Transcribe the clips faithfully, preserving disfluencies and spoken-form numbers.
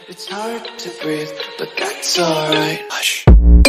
It's hard to breathe, but that's alright. Hush.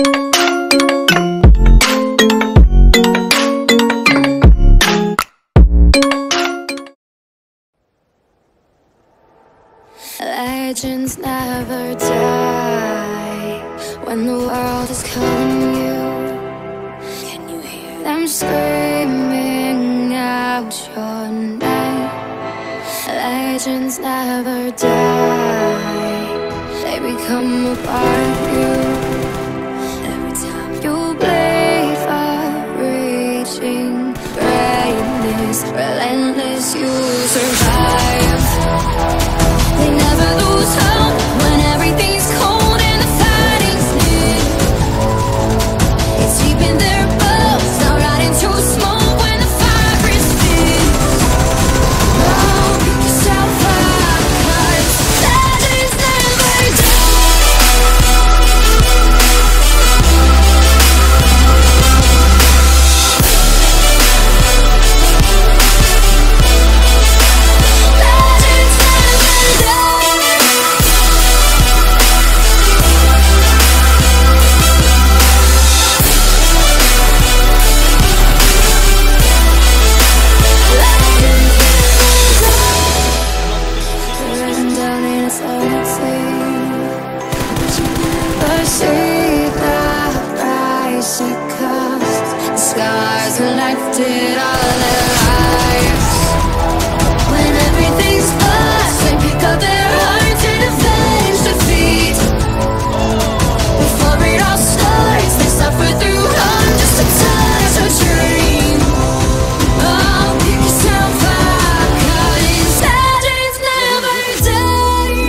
Legends never die when the world is calling you. Can you hear them screaming out your name? Legends never die, they become a part of you. Every time you bleed for reaching greatness, relentless, you survive. They never lose hope when everything's cold and the fighting's near. It's deep in their bones, not right into smoke when the fire is thin. Oh, pick yourself up, 'cause legends never did all their lives. When everything's lost, they pick up their hearts and avenge defeat. Before it all starts, they suffer through harm just to touch a dream. Oh, pick yourself up, 'cause legends never die.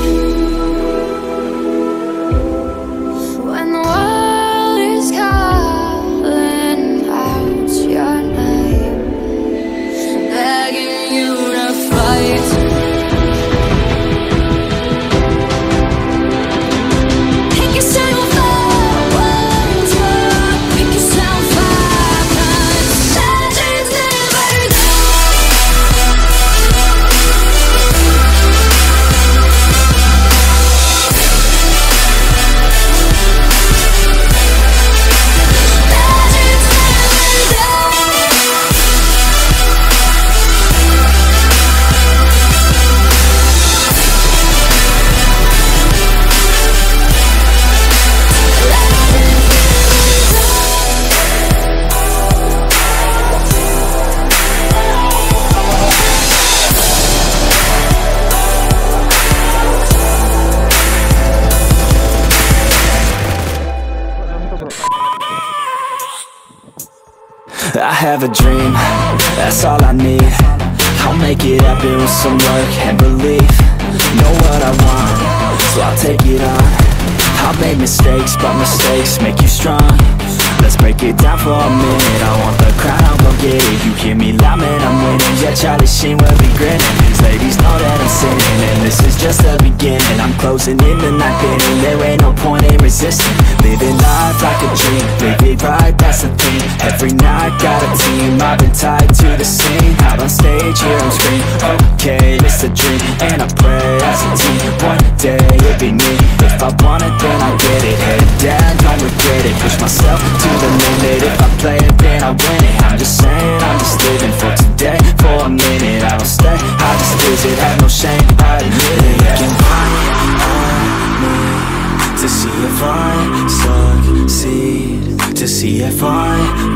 When the world is calling out your name, begging you to fight. Pick yourself up, pick yourself up, 'cause legends never I have a dream, that's all I need. I'll make it happen with some work and belief. Know what I want, so I'll take it on. I'll make mistakes, but mistakes make you strong. Let's break it down for a minute. I want the crown, I'll go get it. You hear me loud, man, I'm winning. Yeah, Charlie Sheen will be grinning. These ladies know that I'm sinning, and this is just the beginning. I'm closing in the ninth inning, there ain't no point in resisting. Living life like a dream, live it right, that's the thing. Every night, got a team, I've been tied to the scene. Out on stage, hear them scream, okay, it's a dream. And I pray as a team, one day it'll be me. If I want it, then I'll get it. Head down, don't regret it. Push myself to the limit. If I play it, then I win it. I'm just saying, I'm just living for today. For a minute, I don't stay, I just visit. Have no shame, I admit it. You can count on me to see if I succeed, to see if I